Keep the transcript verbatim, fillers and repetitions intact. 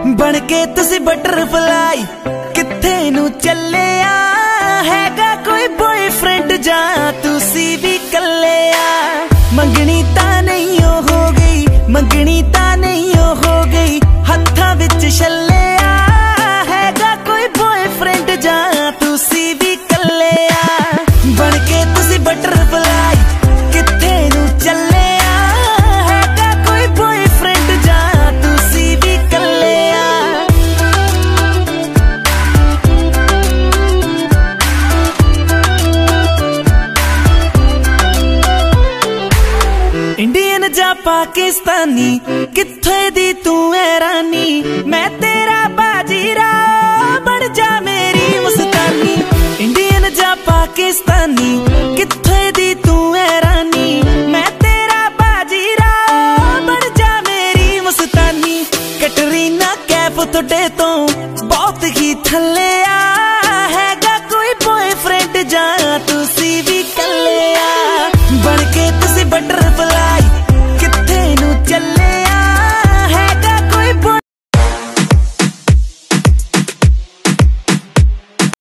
बनके तुसी बटरफ्लाई किथे नू चले आ हैगा कोई बॉयफ्रेंड जा तुसी भी कले आ। मंगनी ता नहीं हो गई मंगनी ता नहीं हो गई हत्था विच छले आ हैगा कोई बॉयफ्रेंड जा तुसी भी कले आ। बनके तुसी बटरफ्लाई किथे नू चले आ हैगा कोई बॉयफ्रेंड जा तुसी भी कले आ। इंडियन जा पाकिस्तानी किथे दी तू है रानी मैं तेरा बाजीराव बन जा मेरी मुस्तानी। इंडियन जा पाकिस्तानी किथे दी तू है रानी मैं तेरा बाजीराव बन जा मेरी मुस्तानी। कैटरीना कैफ थोड़े तो बहुत ही थले